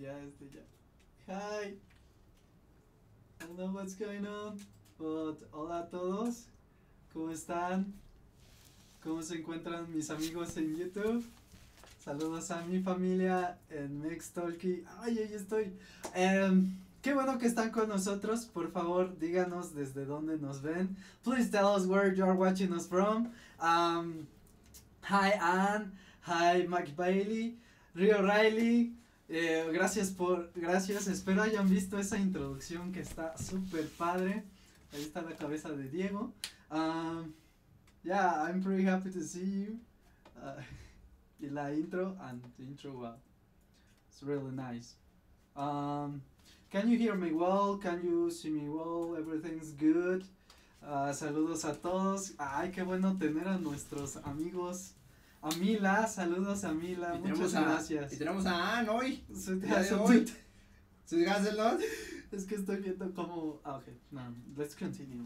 ya. Hi. I don't know what's going on, but hola a todos. ¿Cómo están? ¿Cómo se encuentran mis amigos en YouTube? Saludos a mi familia en Mixtalki. Ay, ahí estoy. Qué bueno que están con nosotros. Por favor, díganos desde dónde nos ven. Please tell us where you are watching us from. Hi Anne. Hi Mike Bailey. Rio Riley. Gracias. Espero hayan visto esa introducción que está súper padre. Ahí está la cabeza de Diego. Yeah, I'm pretty happy to see you. Y la intro, and the intro, wow, it's really nice. Can you hear me well? Can you see me well? Everything's good. Saludos a todos. Ay, qué bueno tener a nuestros amigos. A Mila, saludos a Mila, muchas gracias. Y tenemos a Ann hoy. Es que estoy viendo cómo. Okay, no, let's continue.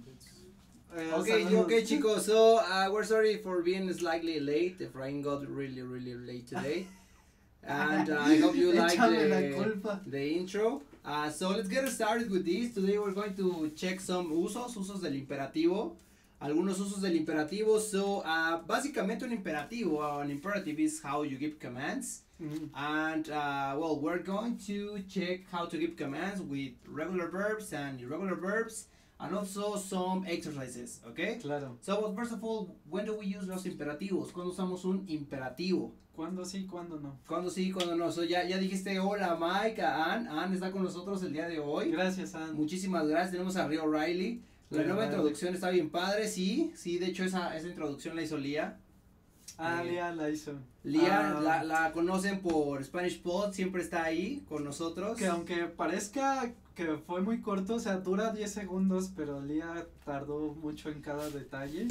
Okay, chicos. So we're sorry for being slightly late. The rain got really late today, and I hope you like the intro. So let's get started with this. Today we're going to check some usos del imperativo. Algunos usos del imperativo. So básicamente an imperative is how you give commands. And well, we're going to check how to give commands with regular verbs and irregular verbs, and also some exercises, okay? Claro. So well, first of all, when do we use los imperativos? ¿Cuándo usamos un imperativo? ¿Cuándo sí, cuándo no? ¿Cuándo sí, cuándo no? So ya dijiste hola Mike, a Ann. Ann está con nosotros el día de hoy. Gracias, Ann. Muchísimas gracias. Tenemos a Rio Riley. La nueva introducción está bien padre, sí, de hecho esa introducción la hizo Lía. Lía la hizo. Lía la conocen por Spanish Pod, siempre está ahí con nosotros. Que aunque parezca que fue muy corto, o sea, dura 10 segundos, pero Lía tardó mucho en cada detalle.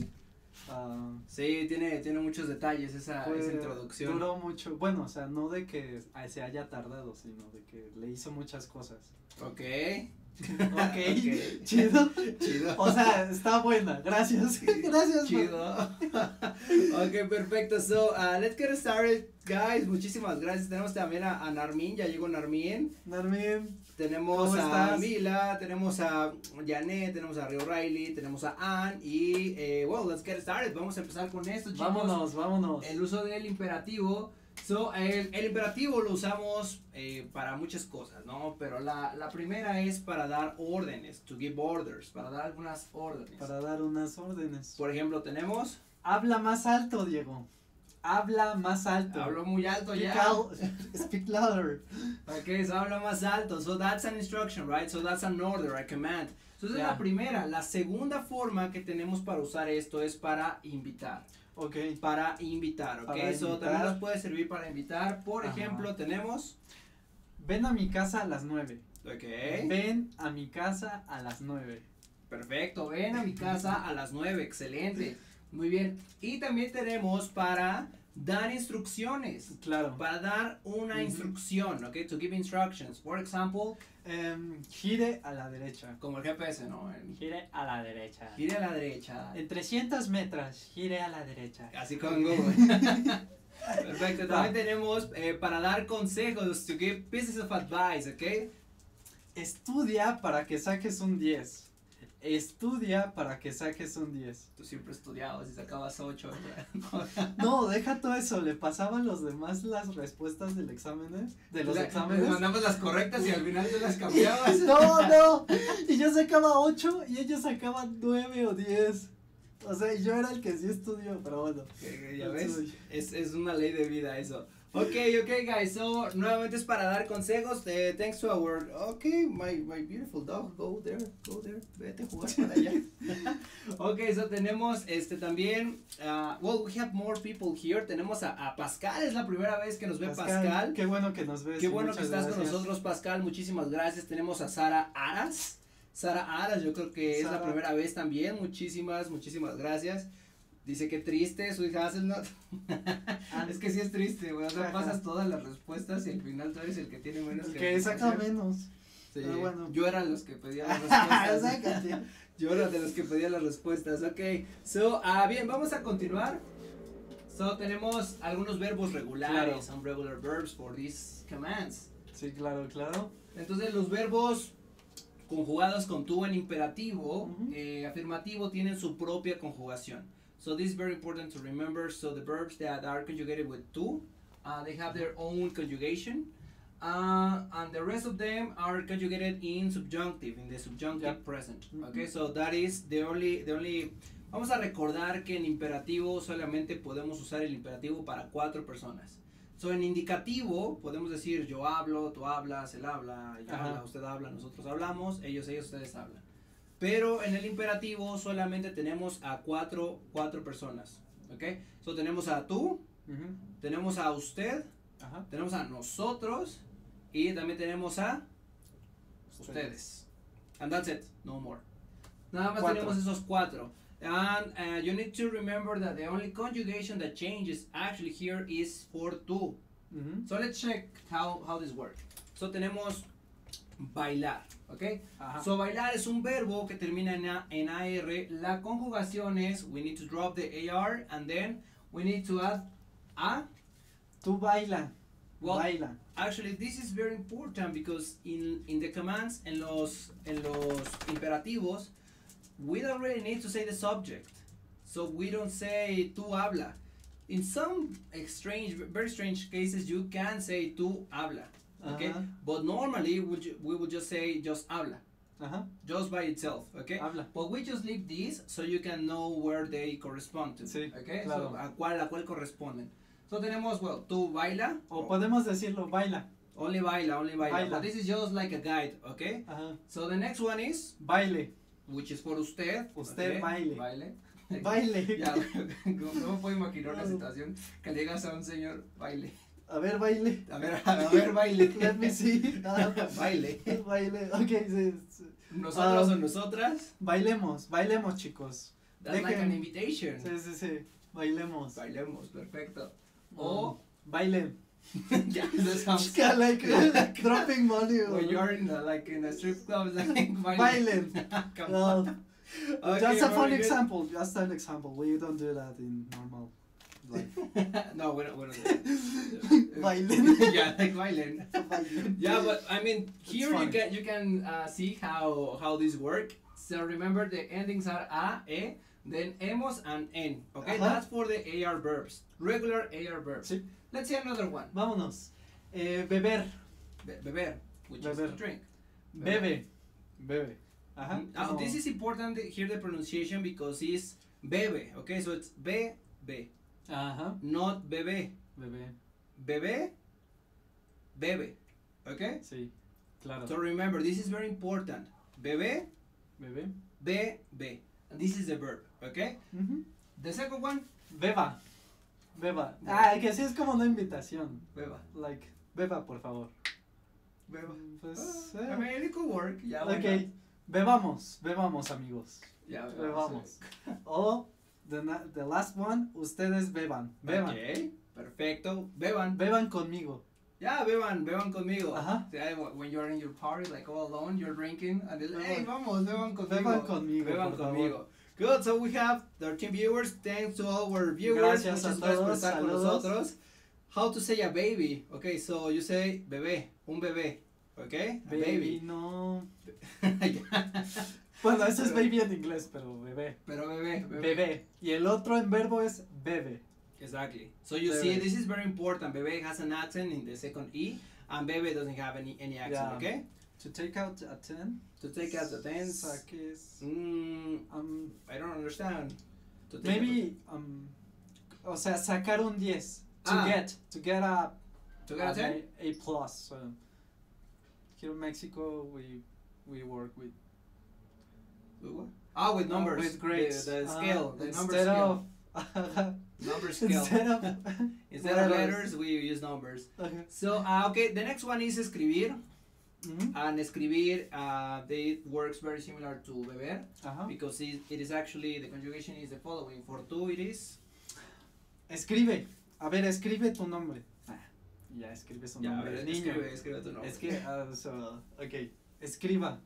Sí, tiene muchos detalles esa introducción. Duró mucho, bueno, o sea, no de que se haya tardado, sino de que le hizo muchas cosas. Okay. Chido. O sea, está buena, gracias. Chido. Okay, perfecto. So, let's get started, guys. Muchísimas gracias. Tenemos también a Narmin, ya llegó Narmin. Tenemos a Mila, tenemos a Janet, tenemos a Rio Riley, tenemos a Ann y well, let's get started. Vamos a empezar con esto, chicos. Vámonos. El uso del imperativo. So, el imperativo lo usamos para muchas cosas, ¿no? Pero la primera es para dar órdenes, to give orders, para dar algunas órdenes. Por ejemplo, tenemos. Habla más alto, Diego. Habla más alto. Hablo muy alto ya. Speak louder. Okay, so habla más alto. So that's an instruction, right? So that's an order, a command. So esa es la primera. La segunda forma que tenemos para usar esto es para invitar. Okay. Para invitar, ok. So también nos puede servir para invitar. Por ejemplo, tenemos. Ven a mi casa a las 9. Ok. Ven a mi casa a las 9. Perfecto, ven a mi casa a las 9. Excelente. Muy bien. Y también tenemos para dar instrucciones. Claro. Para dar una instrucción, ok. To give instructions. For example. Gire a la derecha. Como el GPS, ¿no? Gire a la derecha. Gire a la derecha. En 300 metros, gire a la derecha. Así con Google. Perfecto. También tenemos para dar consejos, to give pieces of advice, ok. Estudia para que saques un 10. Estudia para que saques un 10. Tú siempre estudiabas y sacabas 8. No, deja todo eso. Le pasaban a los demás las respuestas del exámenes. De los exámenes. Les mandamos las correctas y al final te las cambiabas. No. Y yo sacaba 8 y ellos sacaban 9 o 10. O sea, yo era el que sí estudió, pero bueno. Ya ves, es una ley de vida eso. Okay, guys, so nuevamente es para dar consejos. Thanks to our, my beautiful dog, go there, vete a jugar para allá. Okay, so tenemos también, well, we have more people here. Tenemos a Pascal, es la primera vez que nos ve Pascal. Qué bueno que nos ves. Qué bueno que estás con nosotros, Pascal, muchísimas gracias. Tenemos a Sara Aras, yo creo que es la primera vez también. Muchísimas gracias. Dice que triste, su hija Hazelnut. Es que sí es triste, güey. O sea, pasas todas las respuestas y al final tú eres el que tiene menos. Que saca menos. Sí. Pero bueno. Yo era los que pedía las respuestas. Yo era de los que pedía las respuestas. Ok. So, bien, vamos a continuar. So, tenemos algunos verbos regulares. Some regular verbs for these commands. Sí, claro, claro. Entonces los verbos conjugados con tú en imperativo, afirmativo, tienen su propia conjugación. So this is very important to remember. So the verbs that are conjugated with tú, they have their own conjugation. And the rest of them are conjugated in subjunctive, in the subjunctive present. Okay, so that is the only. Vamos a recordar que en imperativo solamente podemos usar el imperativo para 4 personas. So en indicativo podemos decir yo hablo, tú hablas, él habla, ella habla, usted habla, nosotros hablamos, ellos, ustedes hablan. Pero en el imperativo solamente tenemos a 4 personas. Okay, so tenemos a tú, tenemos a usted, tenemos a nosotros. Y también tenemos a ustedes. And that's it, no more. Nada más tenemos esos 4. And you need to remember that the only conjugation that changes actually here is for tú. So let's check how this works. So tenemos bailar, ¿ok? So bailar es un verbo que termina en AR. La conjugación es we need to drop the AR and then we need to add a. Tú baila. Well, baila. Actually, this is very important because in the commands, en los imperativos, we don't really need to say the subject. So we don't say tú habla. In some very strange cases, you can say tú habla. Okay? But normally, we would just say just habla. Just by itself. Okay? Habla. But we just leave these so you can know where they correspond to. Sí, okay? Claro. So a cuál corresponden. So tenemos, well, tú baila. O podemos decirlo baila. Only baila. But this is just like a guide, okay? So the next one is baile, which is for usted. Usted okay? baile. Baile. Ya, no me puedo imaginar una situación que le digas a un señor baile. A ver, baile. A ver, baile. Let me see. Baile. Baile, okay. Sí. Nosotros o nosotras. Bailemos, chicos. That's like an invitation. Sí. Bailemos, perfecto. O baile. Yeah, that sounds like dropping money. When you're in a strip club, it's like bailen. Come on. Okay, just a fun example. Just an example. We don't do that in normal life. No, we don't. Bailen. Yeah, like bailen. Yeah, but I mean, here you can see how this work. So remember, the endings are a, e, then hemos and en. Okay, that's for the AR verbs, regular AR verbs. Sí. Let's see another one. Vámonos. Beber. Beber, which is drink. Bebe. This is important here, the pronunciation, because it's bebe. Okay, so it's bebe. Not bebé. Bebé. Okay. Sí, claro. So remember, this is very important. Bebé. Bebe. And this is the verb. Okay. The second one. Beba. Que sí es como una invitación. Beba. Like, beba, por favor. Beba. Pues, I mean, it could work. Yeah, okay. Bebamos, amigos. Yeah, bebamos. O the last one, ustedes beban. Okay, perfecto. Beban conmigo. Yeah, beban conmigo. When you're in your party, like all alone, you're drinking, and they're like, hey, vamos, beban conmigo. Beban conmigo. Good, so we have 13 viewers. Thanks to all our viewers. Gracias a todos. Estar con nosotros. How to say a baby? Okay, so you say bebé, un bebé. Okay, baby. No. Bueno, eso es baby en inglés, pero bebé. Bebé. Y el otro en verbo es bebe. Exactly. So you see, this is very important. Bebé has an accent in the second E, and bebe doesn't have any accent. Okay. To take out a 10. To take out the 10. Saques. I don't understand. Maybe o sea, sacar un 10. To get a 10? A plus. Here in Mexico, we work with. With numbers. With grades. The scale. The number scale. Number scale. Instead of letters, we use numbers. Okay. So, okay, the next one is escribir. And escribir, it works very similar to beber, because it is actually, the conjugation is the following. For tú, it is. Escribe. A ver, escribe tu nombre. Ya escribe su nombre. A ver, niño. Escribe tu nombre. Okay. Escriba.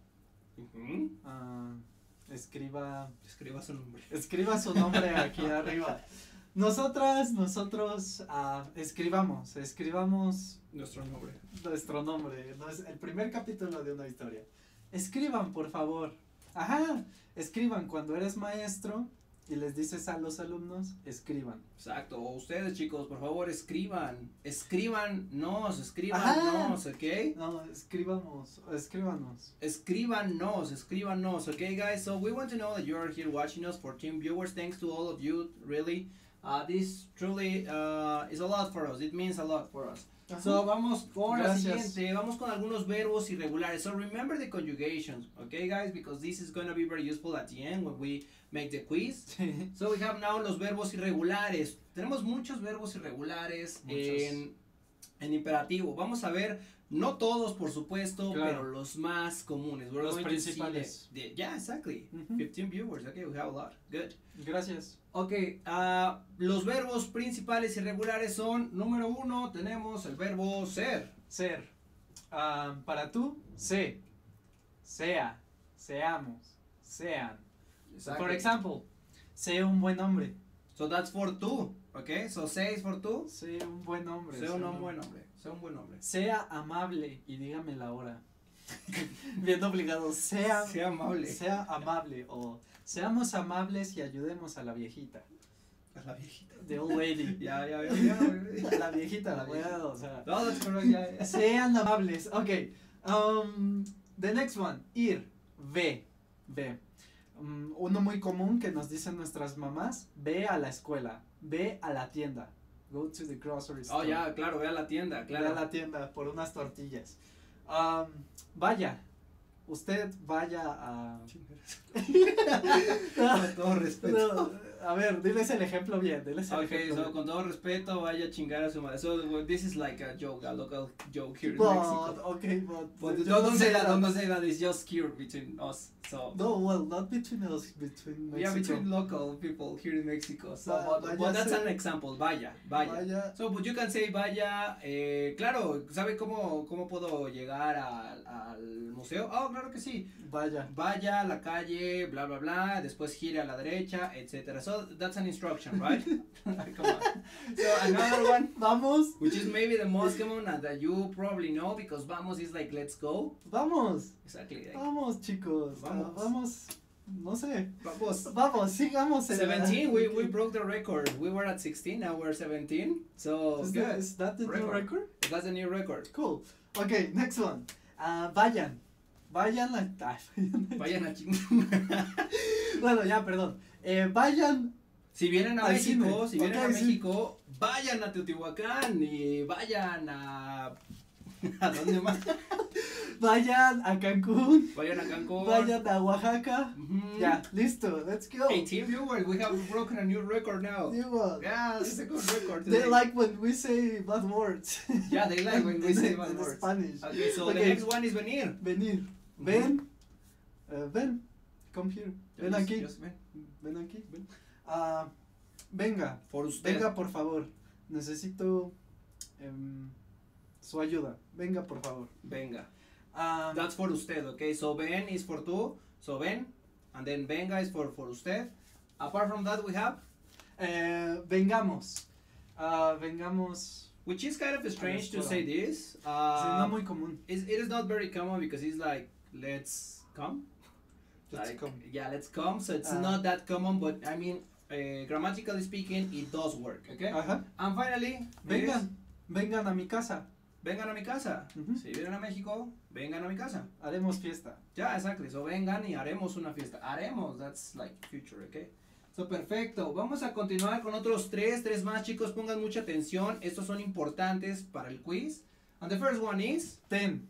Escriba su nombre. Escriba su nombre aquí arriba. nosotros, escribamos nuestro nombre. No es el primer capítulo de una historia. Escriban, por favor. Ajá, escriban cuando eres maestro y les dices a los alumnos, escriban. Exacto, o ustedes chicos, por favor, escríbanos, ¿ok? No, escríbanos. Escríbanos, okay guys, so we want to know that you are here watching us, 14 viewers, thanks to all of you, really, this truly is a lot for us, it means a lot for us. Ajá. So vamos con Gracias. la siguiente, vamos con algunos verbos irregulares. So remember the conjugations, okay guys, because this is going to be very useful at the end when we make the quiz. So we have now los verbos irregulares. Tenemos muchos verbos irregulares en imperativo. Vamos a ver, no todos por supuesto, claro, pero los más comunes. Los principales. Yeah, exactly. 15 viewers, okay, we have a lot. Good. Gracias. Ok, los verbos principales irregulares son, número 1, tenemos el verbo ser. Ser. Para tú, sé. Sea. Seamos. Sean. Exactly. For example, sé un buen hombre. So that's for tú, ok, so say is for tú. Sé un buen hombre. Sé un buen hombre. Sé un buen hombre. Sea amable y dígame la hora. Bien obligado. Sea amable. Sea amable o seamos amables y ayudemos a la viejita. A la viejita. The old lady. Ya. La viejita, la weá, o sea. No, that's correct, ya. Sean amables. Ok. The next one. Ir. Ve. Uno muy común que nos dicen nuestras mamás. Ve a la escuela. Ve a la tienda. Go to the grocery store. Oh, ya, claro, ve a la tienda, claro. Ve a la tienda por unas tortillas. Vaya. Usted vaya a... Con todo respeto. No, a ver, diles el ejemplo bien. Okay, so con todo respeto, vaya a chingar a su madre. So this is like a joke, a local joke here in Mexico. Okay, but don't say that. It's just here between us. So no, well, not between us, between Mexico. Yeah, between local people here in Mexico. So, but that's an example. Vaya. So, but you can say vaya. Claro, ¿sabe cómo puedo llegar al museo? Oh, claro que sí. Vaya a la calle, bla bla bla. Después gire a la derecha, etcétera. So that's an instruction, right? Come on. So another one, vamos, which is maybe the most common and that you probably know because vamos is like let's go. Vamos. Exactly. Like, vamos, chicos. Vamos. No sé. Vamos, sigamos. 17, we broke the record. We were at 16, now we're 17. So is that the new record? That's the new record. Cool. Okay, next one. Vayan a chingar. Bueno, ya, perdón. Vayan. Si vienen a México, México, vayan a Teotihuacán y vayan a ¿a dónde más? Vayan a Cancún. Vayan a Oaxaca. Ya, listo, let's go. 18 viewers, we have broken a new record now. New one. Yeah, it's a good record today. They like when we say bad words. Yeah, they like when we say bad words. Spanish. Okay, so the next one is venir. Ven. Ven. Come here. Ven aquí. Ven aquí. Venga. Por usted. Venga, por favor. Necesito su ayuda. Venga, por favor. Venga. That's for usted, okay? So ven is for tú. So ven. And then venga is for usted. Apart from that, we have vengamos. Vengamos. Which is kind of strange to say this. No muy común. It is not very common because it's like let's come. Yeah, let's come. So it's not that common, but I mean, grammatically speaking, it does work. Okay. And finally, vengan a mi casa. Vengan a mi casa. Si vienen a México, vengan a mi casa. Haremos fiesta. Yeah, exactly. So vengan y haremos una fiesta. Haremos, that's like future, okay? So perfecto. Vamos a continuar con otros tres más, chicos. Pongan mucha atención. Estos son importantes para el quiz. And the first one is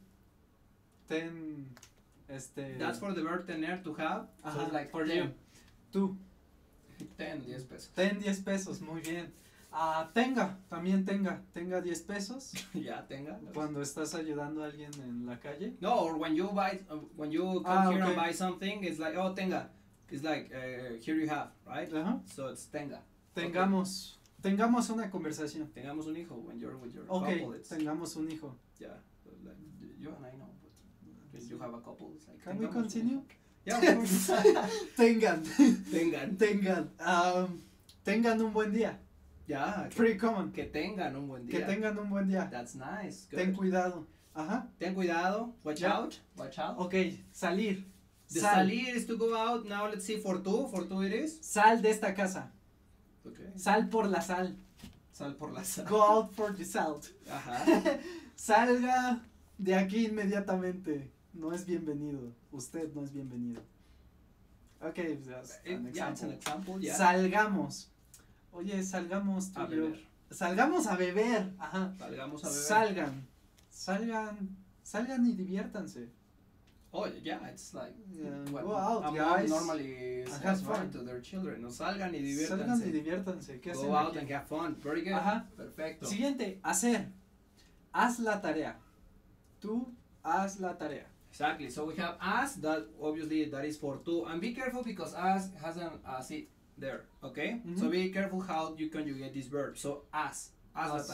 that's for the verb tener, to have. So it's like for you. Tú. 10 pesos. 10 pesos, muy bien. También tenga 10 pesos. Ya, tenga. Cuando estás ayudando a alguien en la calle. No, or when you buy, when you come here and buy something, it's like, oh, tenga. It's like, here you have, right? So it's tenga. Tengamos una conversación. Tengamos un hijo when you're with your couple. Tengamos un hijo. Yeah, like, you and I know, but when you have a couple, it's like. Can we continue? Yeah. Tengan. Tengan. Tengan un buen día. Ya. Pretty common. Que tengan un buen día. Que tengan un buen día. That's nice. Good. Ten cuidado. Ajá. Ten cuidado. Watch Yeah. out. Watch out. Ok, salir. The Sal. salir is to go out. Now let's see for two. For two it is. Sal de esta casa. Okay. Sal por la sal. Sal por la sal. Go out for the salt. Ajá. Salga de aquí inmediatamente. No es bienvenido. Usted no es bienvenido. Ok, that's an Yeah, it's an example. example. Yeah. Salgamos. Oye, salgamos tú A y yo. beber. Salgamos a beber. Ajá. Salgamos a beber. Salgan y diviértanse. Oh, yeah, it's like Yeah, what go out, a mom guys. normally And says, have fun. right, to their children. No, salgan y Salgan y diviértanse. diviértanse. ¿Qué hacen Go out aquí? and have fun. Very good. Ajá. Perfecto. Siguiente, hacer. Haz la tarea. Tú haz la tarea. Exactly. So we have as, that obviously that is for two. And be careful because as has an seat there. Okay? Mhm. So be careful how you conjugate this verb. So as la Haz.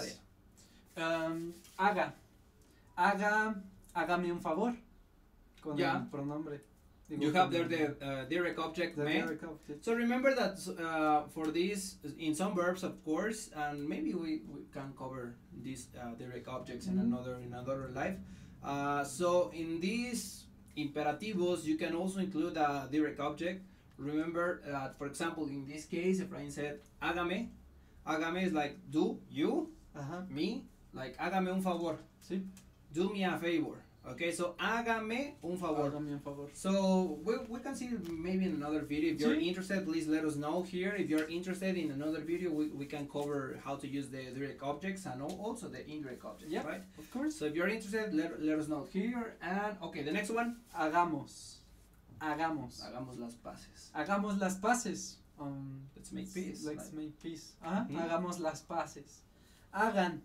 tarea. Hágame un favor. Con Yeah. el pronombre. Digo, You have con there the direct object the me. direct object. So remember that for this, in some verbs, of course, and maybe we can cover these direct objects in Mhm. another life. So in these imperativos, you can also include a direct object. Remember that, for example, in this case, Efrain said, hágame. Hágame is like do, you, Ajá. me, like hágame un favor. Sí. Do me a favor. Okay, so hágame un favor. Hágame un favor. So we can see maybe in another video. If you're Sí. interested, please let us know here. If you're interested in another video, we can cover how to use the direct objects and also the indirect objects, Yep. right? Of course. So if you're interested, let us know here. And okay, the next one. Hagamos. Hagamos las paces. Hagamos las paces. Let's make peace. Let's like- make peace. Ajá. Mhm. Hagamos las paces. Hagan.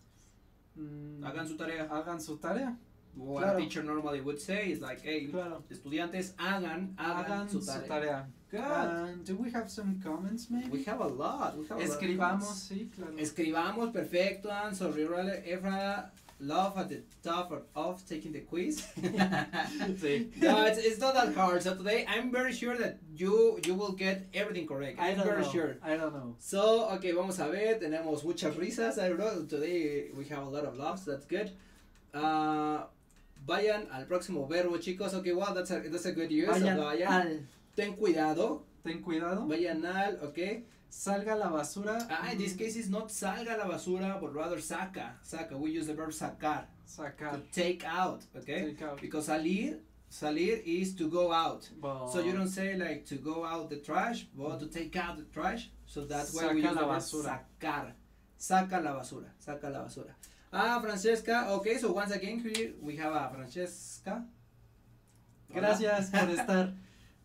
Hagan su tarea. Hagan su tarea. What Claro. a teacher normally would say is like, hey, Claro. estudiantes, hagan Hagan su su tarea. tarea. Good. Do we have some comments maybe? We have a lot. We have a lot of Escribamos, comments. sí, claro. Escribamos, perfecto. And so Efra love at the top of taking the quiz. Sí. No, it's not that hard. So today I'm very sure that you will get everything correct. I I'm don't very know. sure. I don't know. So, okay, vamos a ver. Tenemos muchas risas. I don't know. Today we have a lot of laughs. That's good. Vayan al próximo verbo, chicos. Okay, wow, that's a good use. Vayan Vayan. al. Ten cuidado. Ten cuidado. Vayan al, okay. Salga la basura. In this case it's not salga la basura, but rather saca. Saca. We use the verb sacar. Sacar. To take out, okay? Take out. Because salir is to go out. But So you don't say like to go out the trash, but to take out the trash. So that's why we Saca use la the verb basura. sacar. Saca la basura. Saca la basura. Francesca. Okay, so once again here we have a Francesca. Gracias por estar.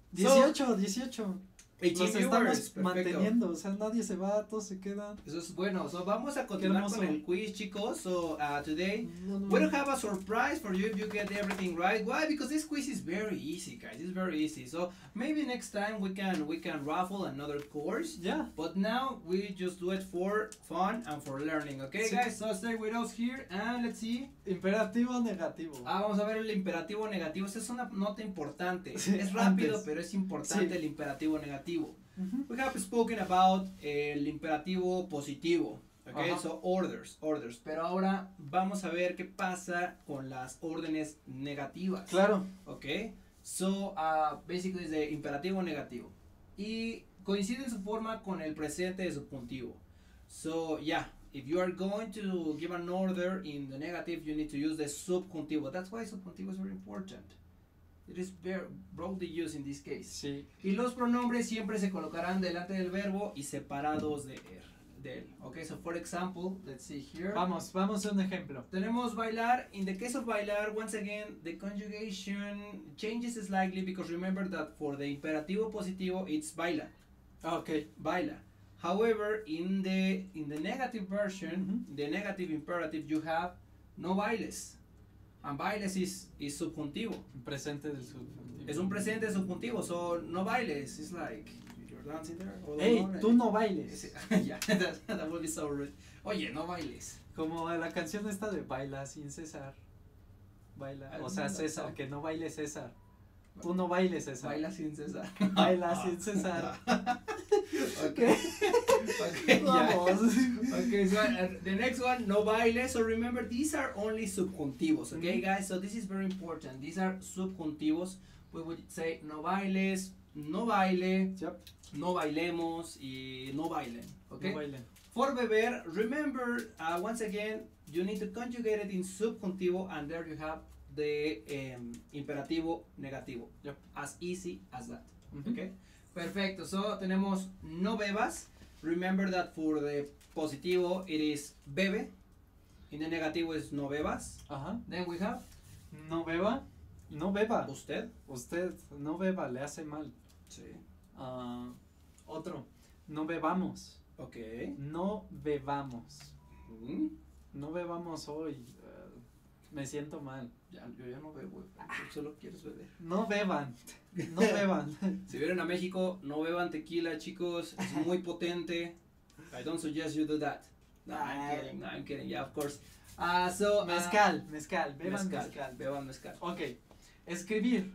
18. Los estamos manteniendo, o sea, nadie se va, todos se quedan. Eso es bueno. So vamos a continuar con el quiz, chicos. So today No. we don't have a surprise for you if you get everything right. Why? Because this quiz is very easy, guys. It's very easy. So maybe next time we can raffle another course. Yeah. But now we just do it for fun and for learning. Okay, Sí. guys. So stay with us here and let's see. Imperativo negativo. Vamos a ver el imperativo negativo. Esta es una nota importante. Sí, Es rápido, antes. pero es importante Sí. el imperativo negativo. Ujú. We have spoken about el imperativo positivo, okay, Ajá. so orders, pero ahora vamos a ver qué pasa con las órdenes negativas, Claro. okay, so basically es de imperativo negativo y coincide en su forma con el presente de subjuntivo, so yeah, if you are going to give an order in the negative you need to use the subjuntivo, that's why subjuntivo is very important. It is very broadly used in this case. Sí. Y los pronombres siempre se colocarán delante del verbo y separados de él. Okay, so for example, let's see here. Vamos a un ejemplo. Tenemos bailar. In the case of bailar, once again, the conjugation changes slightly because remember that for the imperativo positivo, it's baila. Okay. Baila. However, in the negative version, Mhm. the negative imperative, you have no bailes. And bailes is subjuntivo. Presente del subjuntivo. Es un presente subjuntivo, so no bailes. It's like you're dancing there. all Ey, alone, tú no bailes. Yeah, that would be so rude. Oye, no bailes. Como la canción esta de Baila sin cesar. Baila. O sea, César, que no baile César. Tú no bailes César. Baila sin cesar. Baila sin cesar. Okay. Okay. Yeah. Okay. So the next one, no baile. So remember, these are only subjuntivos. Okay, guys. So this is very important. These are subjuntivos. We would say no bailes, no baile, Yep. no bailemos, y no bailen. Okay. No bailen. For beber, remember, once again, you need to conjugate it in subjuntivo, and there you have the imperativo negativo. Yep. As easy as that. Mm-hmm. Okay. Perfecto. So tenemos no bebas. Remember that for the positivo it is bebe. In the negativo is no bebas. Ajá. Then we have No beba. No beba. usted. Usted no beba, le hace mal. Sí. Otro. No bebamos. Okay. No bebamos. Mm. No bebamos hoy. Me siento mal. Yo ya no bebo. Solo quieres beber. No beban. No beban. Si vienen a México, no beban tequila, chicos. Es muy potente. I don't suggest you do that. No, I'm kidding. No, I'm kidding. Yeah, of course. Mezcal. Beban mezcal. Beban mezcal. Ok. Escribir.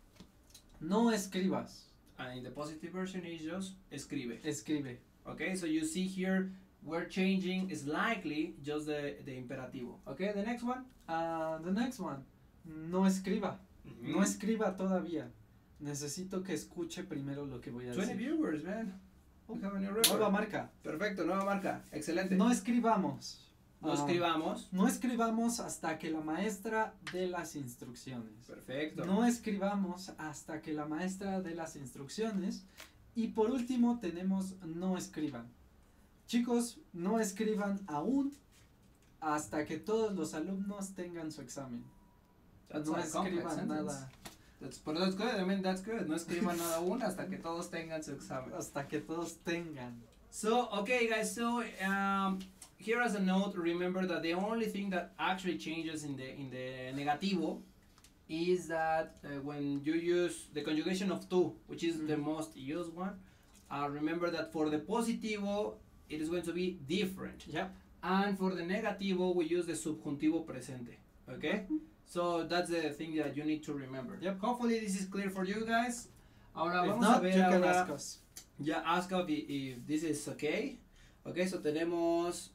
No escribas. And in the positive version is just escribe. Escribe. Okay, so you see here we're changing slightly just the imperativo. Okay, the next one. The next one. No escriba. Mm-hmm. No escriba todavía. Necesito que escuche primero lo que voy a 20 decir. viewers, man. We have a new record. Nueva marca. Perfecto, nueva marca. Excelente. No escribamos. No escribamos. No escribamos hasta que la maestra dé las instrucciones. Perfecto. No escribamos hasta que la maestra dé las instrucciones. Y por último tenemos no escriban. Chicos, no escriban aún hasta que todos los alumnos tengan su examen. That's No a complex escriban sentence. nada But that's good. I mean, that's good. No escriban nada aún hasta que todos tengan su examen. hasta que todos tengan. So, okay, guys. So, here as a note, remember that the only thing that actually changes in the negativo is that when you use the conjugation of tu, which is the most used one, remember that for the positivo it is going to be different. Yep. And for the negativo we use the subjuntivo presente. Okay? So that's the thing that you need to remember. Yep. Hopefully this is clear for you guys. Ahora If vamos not, a ver you can ahora. ask us. Yeah, ask us if this is okay. Okay, so tenemos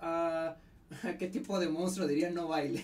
¿qué tipo de monstruo diría no baile?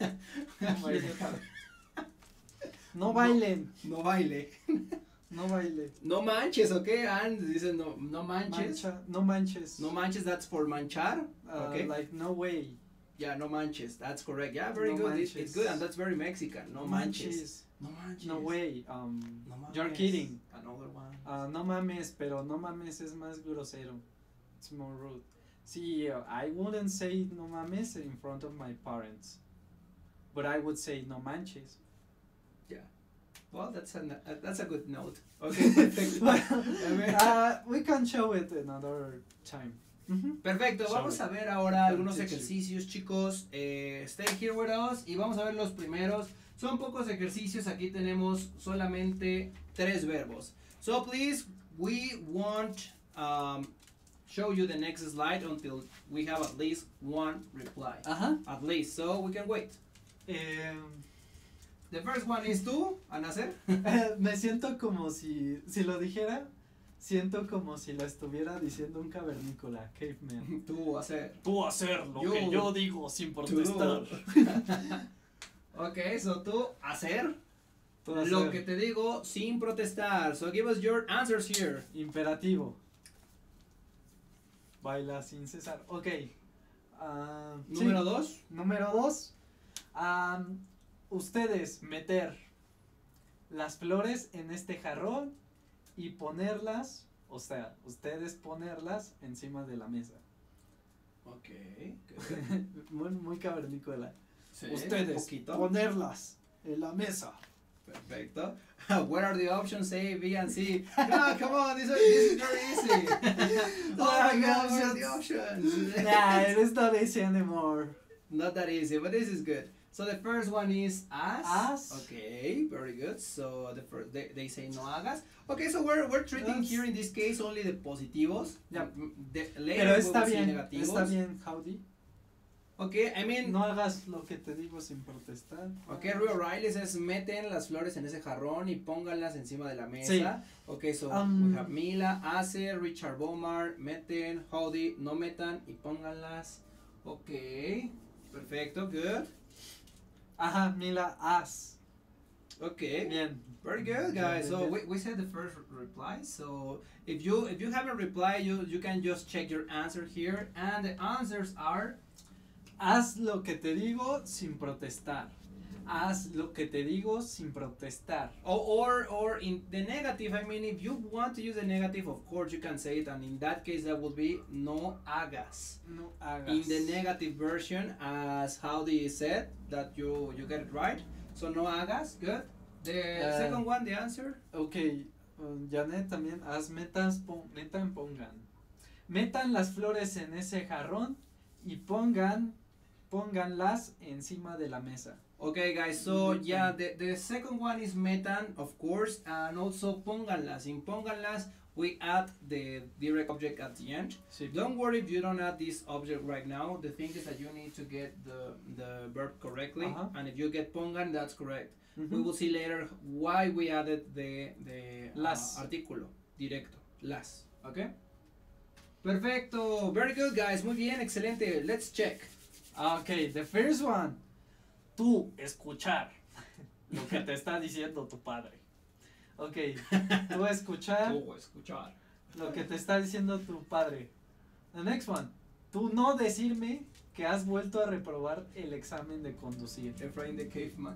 No bailen. No baile. No baile. No manches, okay? And dice no manches. No manches. No manches, that's for manchar. Okay. Like no way. Yeah, no manches. That's correct. Yeah, very No good. manches. It's good, and that's very Mexican. No manches. No manches. No way. No mames. You're kidding. Another one. No mames, pero no mames es más grosero. It's more rude. See, I wouldn't say no mames in front of my parents, but I would say no manches. Yeah. Well, that's a good note. Okay, perfect. We can show it another time. Perfecto, So, vamos a ver ahora algunos teach you. ejercicios, chicos. Stay here with us y vamos a ver los primeros. Son pocos ejercicios, aquí tenemos solamente 3 verbos. So please, we won't show you the next slide until we have at least one reply. At least, so we can wait. The first one is tú, a nacer. Me siento como si lo dijera, siento como si lo estuviera diciendo un cavernícola, caveman. Tú hacer. Tú hacer lo You. que yo digo sin protestar. Ok, so tú hacer Tú hacer. lo que te digo sin protestar. So give us your answers here. Imperativo. Baila sin cesar. Ok. Número 2. Número 2. Ustedes meter las flores en este jarrón y ponerlas, o sea, ustedes ponerlas encima de la mesa. Ok. Muy cavernícola. Sí, Ustedes un poquito. ponerlas en la mesa. Perfecto. What are the options A, B, and C? No, come on, this is very easy. Oh my God, what are the options? Nah, it's not easy anymore. Not that easy, but this is good. So the first one is as. As. Okay, very good. So the first they say no hagas. Okay, so we're treating here in this case only the positivos. Yeah. Later Pero we está will see bien, negativos. está bien, howdy. Okay, I mean. No hagas lo que te digo sin protestar. Okay, Rio Riley says, meten las flores en ese jarrón y pónganlas encima de la mesa. Sí. Okay, so we have Mila, Ace, Richard Bomar, meten, Howdy, no metan y pónganlas. Okay, perfecto, good. Ajá, Mila, as. Okay. Bien. Very good, guys. So we said the first reply. So if you haven't replied, you can just check your answer here, and the answers are. Haz lo que te digo sin protestar. Haz lo que te digo sin protestar. Or in the negative, I mean, if you want to use the negative, of course you can say it, and in that case that would be no hagas. No hagas. In the negative version, as Howdy said, that you get it right. So no hagas, good. The second one, the answer. Okay, Janet también, haz metan, pongan. Metan las flores en ese jarrón y pónganlas encima de la mesa. Okay, guys, so yeah, the second one is metan, of course, and also pónganlas. In pónganlas, we add the direct object at the end. Sí. Don't worry if you don't add this object right now. The thing is that you need to get the verb correctly, and if you get pongan, that's correct. We will see later why we added the las artículo directo, las, okay? Perfecto, very good, guys, muy bien, excelente. Let's check. Okay, the first one. Tú escuchar lo que te está diciendo tu padre. Okay, tú escuchar. Tú escuchar lo que te está diciendo tu padre. The next one. Tú no decirme que has vuelto a reprobar el examen de conducir. Efraín the Caveman.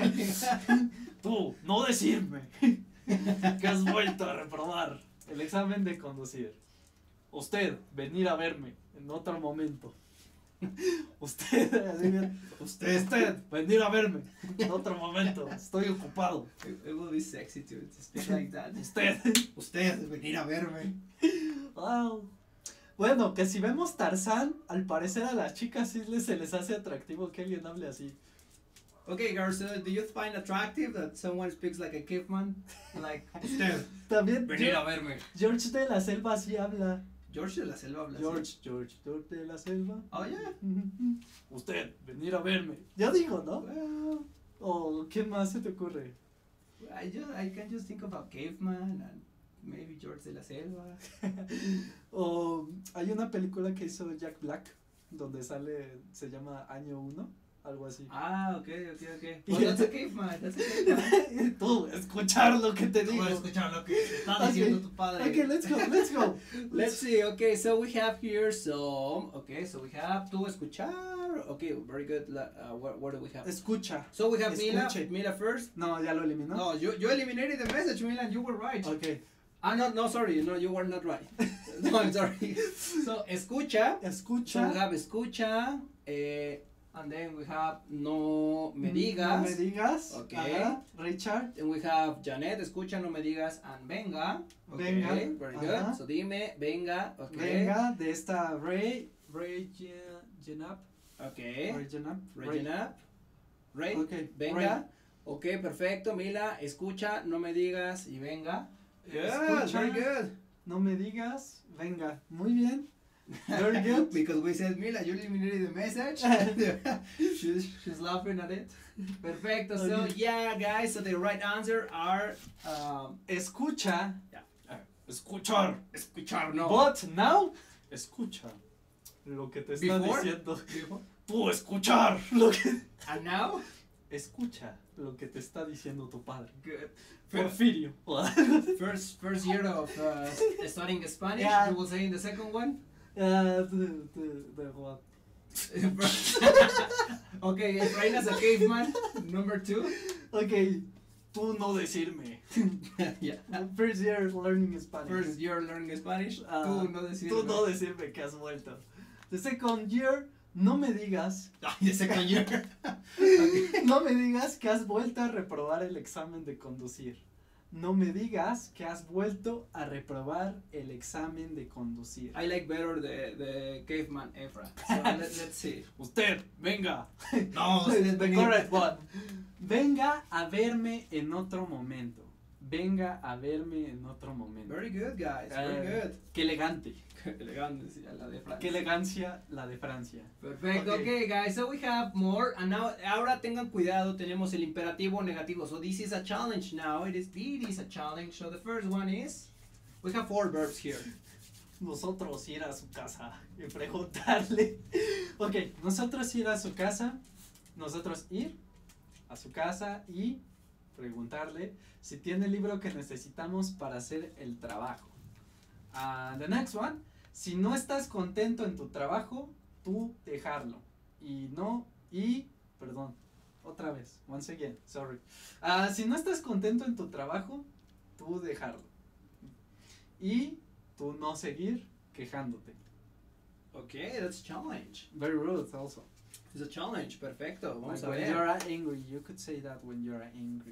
Tú no decirme que has vuelto a reprobar el examen de conducir. Usted venir a verme en otro momento. Usted venir a verme en otro momento. Estoy ocupado. It will be sexy to speak like that. Usted venir a verme. Wow. Bueno, que si vemos Tarzán, al parecer a las chicas sí se les hace atractivo que alguien hable así. Okay, girls, do you find attractive that someone speaks like a caveman? Like, usted también venir a verme. George de la Selva sí habla. George de la Selva habla así. George de la Selva. Oh, yeah. Usted venir a verme. Ya digo, ¿no? Well, o ¿qué más se te ocurre? I can just think about caveman and maybe George de la Selva. O hay una película que hizo Jack Black donde se llama Año 1, algo así. Ah, okay. Well, that's a caveman, Tú, escuchar lo que te digo. Escuchar lo que te está diciendo tu padre. Okay, let's go. Let's see, okay, so we have here so we have tú escuchar. Okay, very good. What do we have? Escucha. So we have Mila first. No, ya lo eliminó. No, you eliminated the message, Mila, you were right. Okay. No, sorry, no, you were not right. No, I'm sorry. So, escucha. So we have escucha, and then we have no me digas. No me digas. Okay. Richard. And we have Janet, escucha, no me digas, and venga. Okay, venga. Very good. So dime, venga. Okay. Venga, de esta Ray Jenap. Okay. Ray. Okay. Venga. Ray. Okay, perfecto. Mila, escucha, no me digas y venga. Good, very good. No me digas, venga. Muy bien. Very good. Because we said, Mila, you eliminated the message. she's laughing at it. Perfecto. Okay. So, yeah, guys, so the right answer are escucha. Yeah. Escuchar, no. But now, escucha lo que te está diciendo. Tú escuchar lo que. And now? Escucha lo que te está diciendo tu padre. Good. Porfirio. First year of studying Spanish. Yeah. You will say in the second one. The what? Okay, Efraín as a caveman. Number 2. Okay, tú no decirme. Yeah. First year learning Spanish. First year learning Spanish. Tú no decirme. Tú no decirme que has vuelto. The second year. No me digas. The second year. Okay. No me digas que has vuelto a reprobar el examen de conducir. No me digas que has vuelto a reprobar el examen de conducir. I like better the caveman Efra. So let's see. Usted, venga. No, the correct one. Venga a verme en otro momento. venga a verme en otro momento. Very good, guys. Very good. Qué elegante. Qué elegancia la de Francia. Qué elegancia la de Francia. Perfecto. Okay, guys. So we have more. And now, ahora tengan cuidado. Tenemos el imperativo negativo. So this is a challenge now. It is a challenge. So the first one is, we have 4 verbs here. Nosotros ir a su casa y preguntarle. Ok, nosotros ir a su casa. Nosotros ir a su casa y preguntarle si tiene el libro que necesitamos para hacer el trabajo. The next one, si no estás contento en tu trabajo, tú dejarlo. Perdón, otra vez, once again, sorry. Si no estás contento en tu trabajo, tú dejarlo. Y tú no seguir quejándote. Okay, that's a challenge. Very rude also. It's a challenge, perfecto. Vamos like a when ver. you're angry, you could say that when you're angry.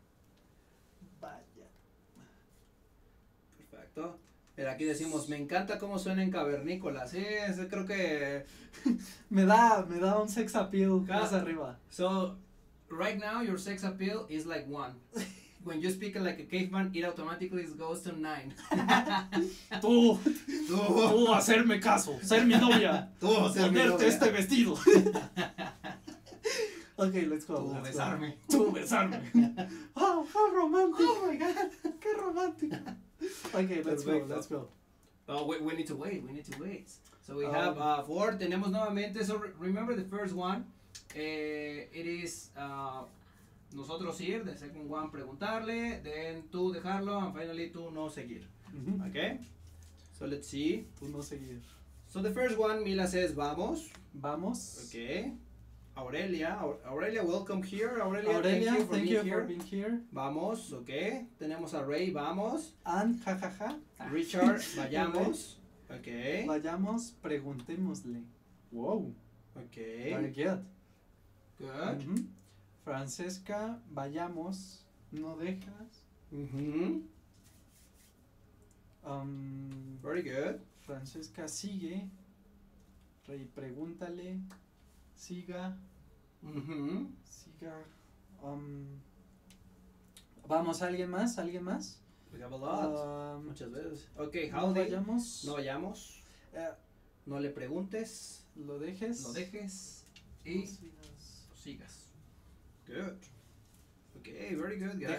Vaya. Perfecto. Pero aquí decimos, me encanta cómo suena en cavernícola. Sí, creo que me da un sex appeal más arriba. So, right now your sex appeal is like 1. When you speak like a caveman, it automatically goes to 9. Tú hacerme caso, ser mi novia, ponerte este vestido. Okay, let's go. Tú besarme. Oh, how romantic. Oh my God, qué romántico. Okay, let's go. Oh, we need to wait. So we have 4. Tenemos nuevamente. So remember the first one. It is nosotros ir. The second one preguntarle. Then tú dejarlo. And finally tú no seguir. Okay. So let's see. Tú no seguir. So the first one, Mila says vamos. Vamos. Okay. Aurelia, welcome here. Aurelia, thank you for being here. Vamos, okay. Tenemos a Ray, vamos. And, jajaja. Richard, vayamos. Okay. Vayamos, preguntémosle. Wow. Okay. Very good. Good. Francesca, vayamos, no dejas. Very good. Francesca, sigue. Ray, pregúntale. Siga. Siga. Vamos, ¿alguien más? We have a lot. Muchas veces. Okay, how no vayamos. No vayamos. No le preguntes. Lo dejes. Y sigas. Good. Okay, very good, guys.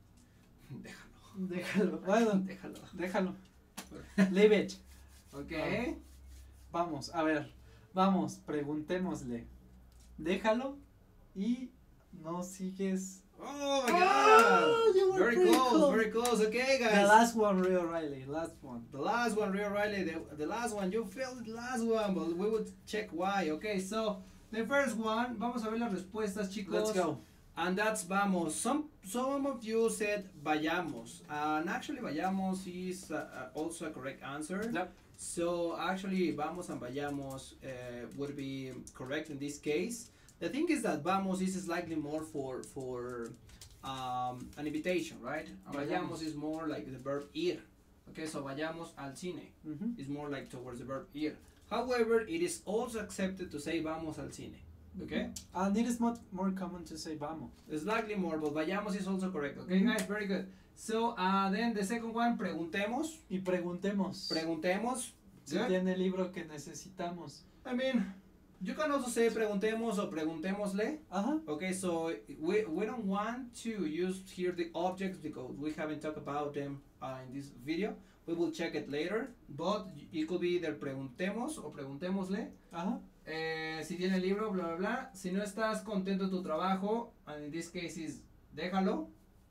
Déjalo. Bueno, déjalo. Leave it. Okay. Vamos, a ver. Vamos, preguntémosle. Déjalo y no sigues. Oh my God! Very close. Okay, guys. The last one, Ray O'Reilly. The last one, Ray O'Reilly. The last one, you failed the last one, but we would check why. Okay, so the first one, vamos a ver las respuestas, chicos. Let's go. And that's vamos. Some of you said vayamos, and actually vayamos is also a correct answer. Yep. So actually vamos and vayamos would be correct in this case. The thing is that vamos is slightly more for an invitation, right? Vayamos is more like the verb ir. Okay, so vayamos al cine is more like towards the verb ir. However, it is also accepted to say vamos al cine. Okay? And it is more common to say vamos. Slightly more, but vayamos is also correct. Okay, guys, very good. So, then the second one, preguntemos. Y preguntemos. Si tiene el libro que necesitamos. I mean, you can also say preguntemos o preguntémosle. Okay, so we don't want to use here the objects because we haven't talked about them in this video. We will check it later, but it could be either preguntemos o preguntémosle. Si tiene el libro, bla, bla, bla. Si no estás contento en tu trabajo, and in this case is déjalo,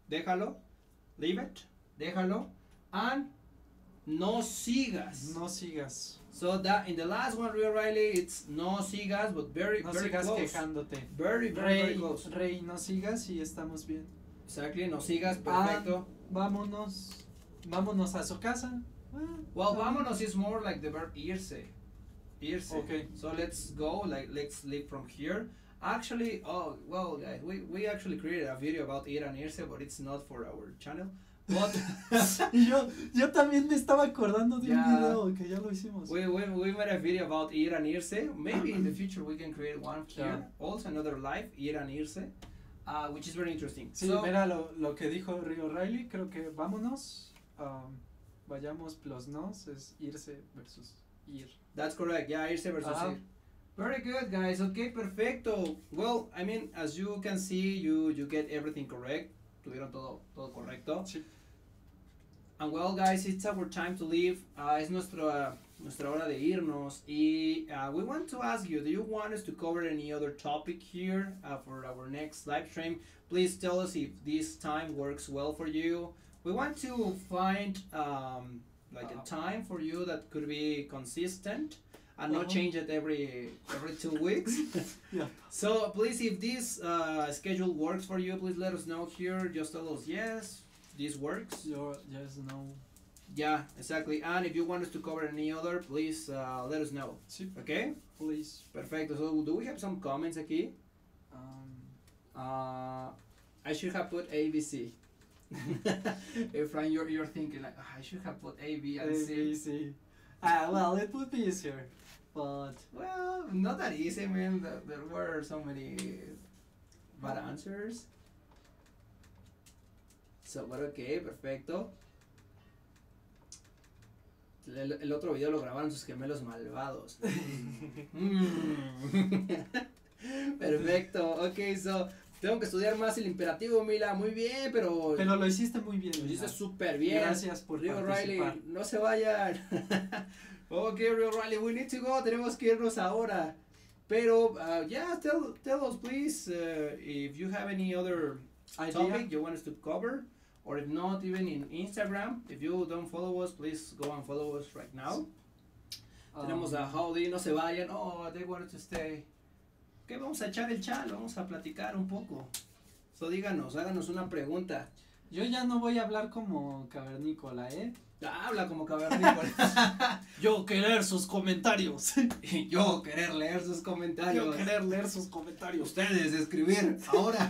leave it, déjalo, and no sigas. So that in the last one, Ray O'Reilly, it's no sigas, but very close. Quejándote. Very close. Rey, no sigas y estamos bien. Exactly, no sigas, perfecto. Vámonos a su casa. Well, vámonos is more like the verb irse. Okay. So let's go, let's leave from here. Actually, well, guys, we actually created a video about ir and irse, but it's not for our channel. But yo también me estaba acordando de un video que ya lo hicimos. We made a video about ir and irse. Maybe in the future we can create one here. Also another live, ir and irse. which is very interesting. Sí, so, mira lo que dijo Rio Riley, creo que vámonos, vayamos plus nos es irse versus ir. That's correct, yeah, irse versus ir. Very good, guys. Okay, perfecto. Well, I mean, as you can see, you get everything correct. Tuvieron todo correcto. Sí. And well, guys, it's our time to leave. Es nuestra hora de irnos. Y we want to ask you, do you want us to cover any other topic here for our next live stream? Please tell us if this time works well for you. We want to find like a time for you that could be consistent and not change it every 2 weeks. Yeah. So please, if this schedule works for you, please let us know here. Just tell us yes, this works. Yes, no. Yeah, exactly. And if you want us to cover any other, please let us know. Sí. Okay? Please. Perfecto. So do we have some comments aquí? I should have put ABC. Efrain, you're thinking like, I should have put A, B, and C. C. Well, it would be easier. But well, not that easy, man. There were so many bad answers. So, but okay, perfecto. El otro video lo grabaron sus gemelos malvados. Perfecto. Okay, so tengo que estudiar más el imperativo, Mila. Muy bien, pero lo hiciste muy bien. Lo hiciste súper bien. Gracias por Rio participar. Riley, no se vayan. Okay, Rio Riley, we need to go. Tenemos que irnos ahora. Pero, yeah, tell us, please, if you have any other topic you want us to cover. Or if not, even in Instagram. If you don't follow us, please go and follow us right now. Tenemos a Howdy, no se vayan. Oh, they wanted to stay. Ok, vamos a echar el chal, vamos a platicar un poco. So díganos, háganos una pregunta. Yo ya no voy a hablar como cavernícola, Habla como cavernícola. Yo querer sus comentarios. Yo querer leer sus comentarios. Yo querer leer sus comentarios. Ustedes escribir ahora.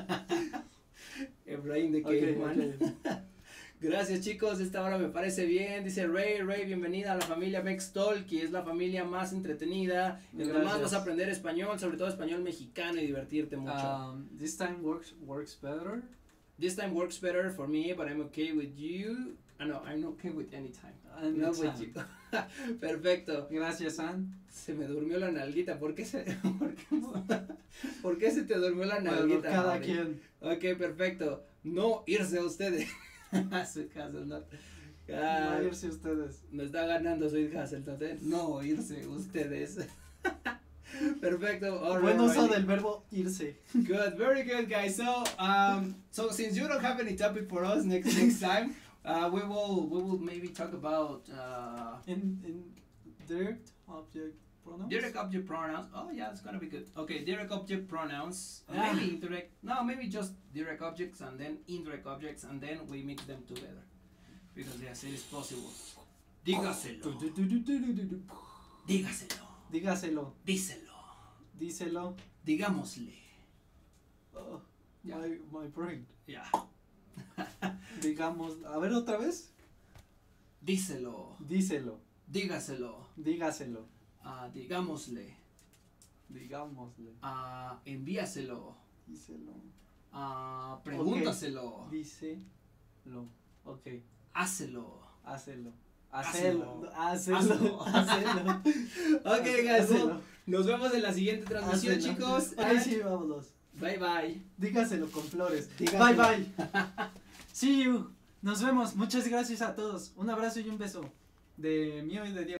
Efraín de Caveman. Okay. Gracias, chicos, esta hora me parece bien. Dice Ray, bienvenida a la familia Mextalki, es la familia más entretenida. En lo más vas a aprender español, sobre todo español mexicano, y divertirte mucho. This time works better. This time works better for me, but I'm okay with you. No, I'm okay with any time. Not with you. Perfecto. Gracias, Ann. Se me durmió la nalguita. ¿Por qué se te durmió la nalguita? Bueno, cada quien. Ok, perfecto. No irse ustedes. Sweet Hazelnut. No irse ustedes. Me está ganando Sweet Hazelnut. No irse ustedes. Perfecto. All Buen right, uso del verbo irse. Good, very good, guys. So since you don't have any topic for us next time, we will maybe talk about in direct object pronouns. Direct object pronouns. Oh yeah, it's gonna be good. Okay, direct object pronouns. Maybe indirect. No, maybe just direct objects and then indirect objects, and then we mix them together. Because yes, it is possible. Dígaselo. Dígaselo. Dígaselo. Díselo. Díselo. Digámosle. Oh, my brain. Yeah. Digamos, a ver otra vez. Díselo. Díselo. Dígaselo. Dígaselo. Digámosle. Digámosle. Envíaselo. Díselo. Pregúntaselo. Okay. Díselo. Ok. Hácelo. Hácelo. Hácelo. Hácelo. Hácelo. Ok, guys. Nos vemos en la siguiente transmisión, chicos. Ay, sí, vámonos. Bye, bye. Dígaselo con flores. Dígaselo. Bye, bye. See you. Nos vemos. Muchas gracias a todos. Un abrazo y un beso. De mío y de Diego.